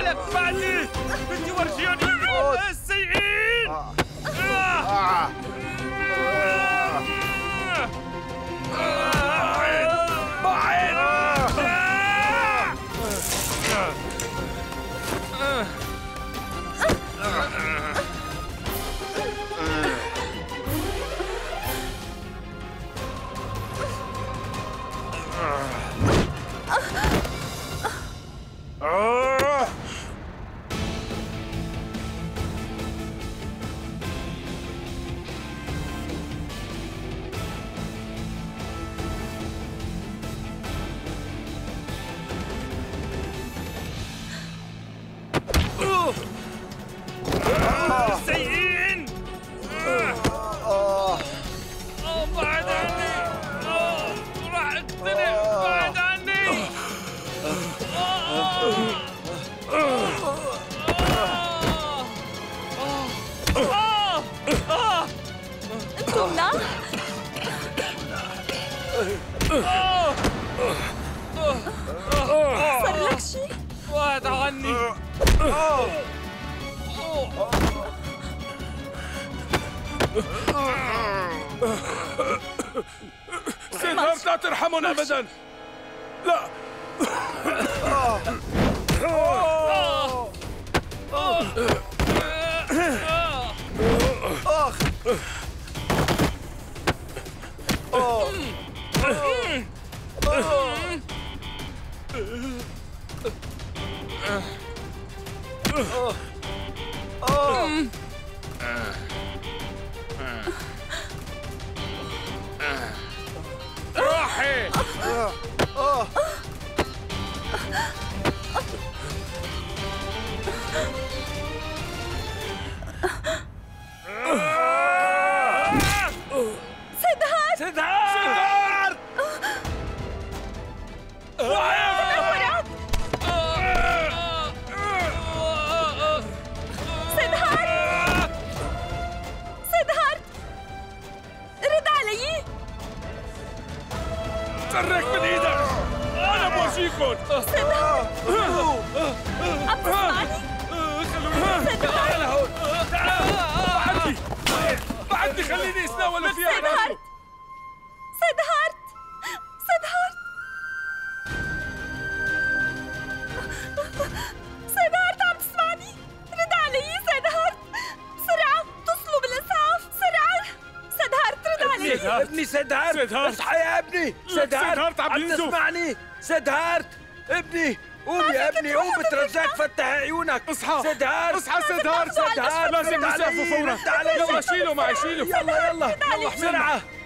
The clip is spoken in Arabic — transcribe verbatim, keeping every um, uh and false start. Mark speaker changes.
Speaker 1: تعال بعدي بدي ورجيهم السيئين. سيئين. بعد عني، راح اقتنع. بعد عني.
Speaker 2: انتم مناح؟ صار لك شيء؟
Speaker 1: بعد عني.
Speaker 3: سيدهارت لا ترحمهم ابدا. لا. اخ.
Speaker 1: روحي.
Speaker 2: سيدهارت.
Speaker 1: سيدهارت.
Speaker 2: سيدهارت. سيدهارت رد علي.
Speaker 3: ترك من ايدك. انا بورجيكم.
Speaker 2: سيدهارت عم تسمعني؟
Speaker 3: تعال هون. تعال. بعدني. بعدني خليني اتناول فيها.
Speaker 2: سيدهارت. سيدهارت. سيدهارت. سيدهارت عم تسمعني؟ رد علي سيدهارت. بسرعة اتصلوا بالإسعاف. سرعة. سيدهارت رد علي.
Speaker 4: ابني سيدهارت. اصحى يا ابني. سيدهارت عم تسمعني؟ سيدهارت ابني قوم يا ابني قوم بترجاك فتح عيونك.
Speaker 3: اصحى.
Speaker 4: سيدهارت.
Speaker 3: اصحى سيدهارت.
Speaker 4: سيدهارت
Speaker 3: لازم نسعفه فورا. يلا شيله معي شيله.
Speaker 4: يلا يلا
Speaker 2: يلا
Speaker 4: بسرعة.